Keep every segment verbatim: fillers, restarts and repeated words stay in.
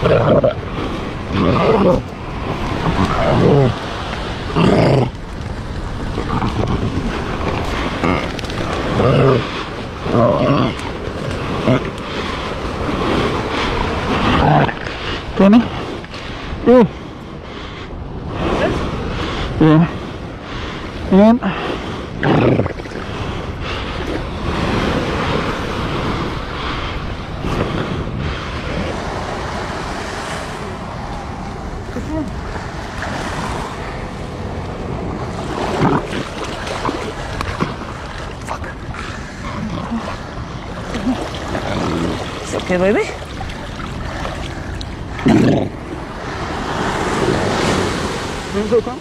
Tony? Oh. Yeah. And It's okay, baby. it's okay.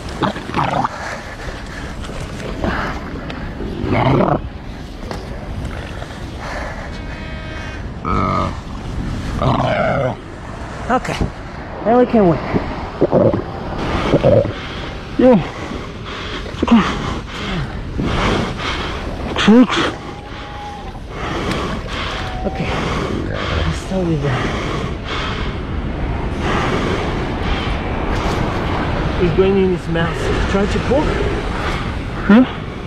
Okay, now we can wait. Yeah. It's okay. Six. Okay, let's start with that. He's going in his mouth. Try to pull. Huh?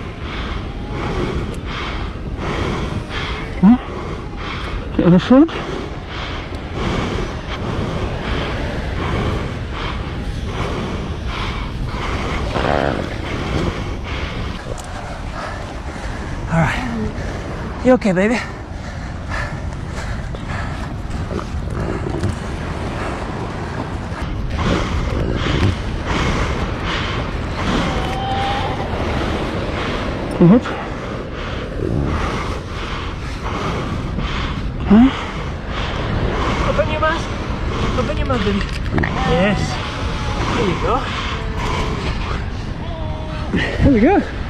Huh? The other side? All right. You okay, baby? What? Huh? Open your mouth. Open your mouth, baby. Yes. There you go. There we go.